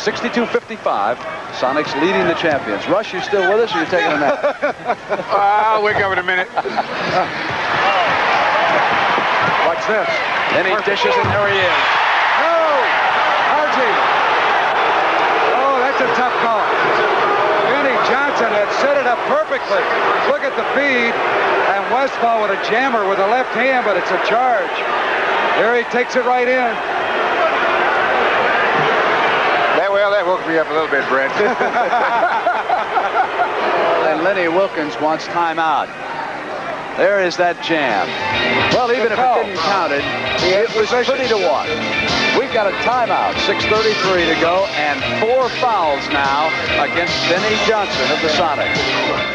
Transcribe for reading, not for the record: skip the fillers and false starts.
62-55. Sonics leading the champions. Rush, you still with us, or you taking a nap? I'll wake up in a minute. Watch this. Then he dishes, and there he is. Oh, Archie. Oh, that's a tough call. Benny Johnson had set it up perfectly. Look at the feed, and Westphal with a jammer with the left hand, but it's a charge. There he takes it right in. Well, that woke me up a little bit, Brent. And Lenny Wilkins wants timeout. There is that jam. Well, even if it didn't count it, it was pretty to watch. We've got a timeout, 6:33 to go, and 4 fouls now against Benny Johnson of the Sonics.